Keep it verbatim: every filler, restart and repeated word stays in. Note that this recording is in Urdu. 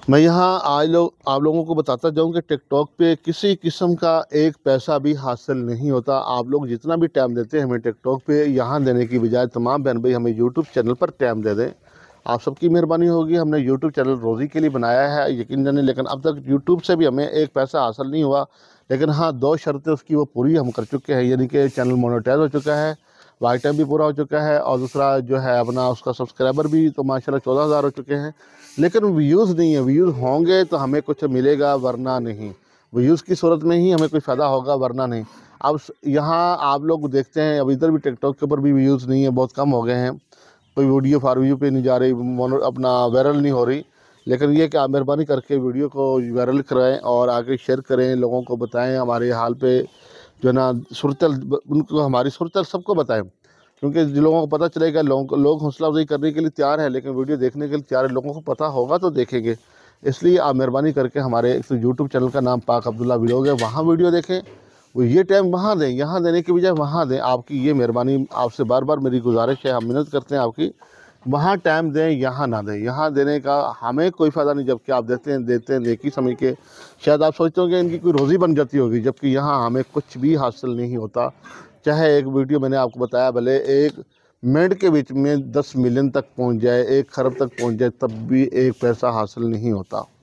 میں یہاں آج لوگ آپ لوگوں کو بتاتا جاؤں کہ ٹک ٹاک پہ کسی قسم کا ایک پیسہ بھی حاصل نہیں ہوتا۔ آپ لوگ جتنا بھی ٹائم دیتے ہیں ہمیں ٹک ٹاک پہ، یہاں دینے کی بجائے تمام بہن بھائی ہمیں یوٹیوب چینل پر ٹائم دے دیں۔ آپ سب کی مہربانی ہوگی۔ ہم نے یوٹیوب چینل روزی کے لیے بنایا ہے یقین جانے، لیکن اب تک یوٹیوب سے بھی ہمیں ایک پیسہ حاصل نہیں ہوا، لیکن ہاں دو شرطیں اس کی وہ پوری ہم کر چکے ہیں، یعنی کہ چینل مونیٹائز ہو چکا ہے، وائی ٹائم بھی پورا ہو چکا ہے، اور دوسرا جو ہے اپنا اس کا سبسکرائبر بھی تو ماشاءاللہ چودہ ہزار ہو چکے ہیں، لیکن ویوز نہیں ہے۔ ویوز ہوں گے تو ہمیں کچھ ملے گا، ورنہ نہیں۔ ویوز کی صورت میں ہی ہمیں کوئی فائدہ ہوگا، ورنہ نہیں۔ اب یہاں آپ لوگ دیکھتے ہیں اب ادھر بھی ٹک ٹاک کے اوپر بھی ویوز نہیں ہے، بہت کم ہو گئے ہیں، کوئی ویڈیو فار ویو پہ نہیں جا رہی، اپنا وائرل نہیں ہو رہی، لیکن یہ کہ آپ مہربانی کر کے ویڈیو کو وائرل کرائیں اور آگے شیئر کریں، لوگوں کو بتائیں ہمارے حال پہ، جو ہے نا صورتحال ان کو، ہماری صورتحال سب کو بتائیں، کیونکہ جن لوگوں کو پتہ چلے گا، لوگوں کو لوگ حوصلہ افزائی کرنے کے لیے تیار ہیں، لیکن ویڈیو دیکھنے کے لیے تیار ہے، لوگوں کو پتہ ہوگا تو دیکھیں گے۔ اس لیے آپ مہربانی کر کے ہمارے ایک یوٹیوب چینل کا نام پاک عبداللہ ولاگ ہے، وہاں ویڈیو دیکھیں، وہ یہ ٹائم وہاں دیں، یہاں دینے کی بجائے وہاں دیں۔ آپ کی یہ مہربانی، آپ سے بار بار میری گزارش ہے، ہم محنت کرتے ہیں آپ کی، وہاں ٹائم دیں، یہاں نہ دیں۔ یہاں دینے کا ہمیں کوئی فائدہ نہیں، جبکہ آپ دیتے ہیں دیتے ہیں نیکی سمجھ کے، شاید آپ سوچتے ہوں کہ ان کی کوئی روزی بن جاتی ہوگی، جبکہ یہاں ہمیں کچھ بھی حاصل نہیں ہوتا۔ چاہے ایک ویڈیو میں نے آپ کو بتایا بھلے ایک منٹ کے بیچ میں دس ملین تک پہنچ جائے، ایک خرب تک پہنچ جائے، تب بھی ایک پیسہ حاصل نہیں ہوتا۔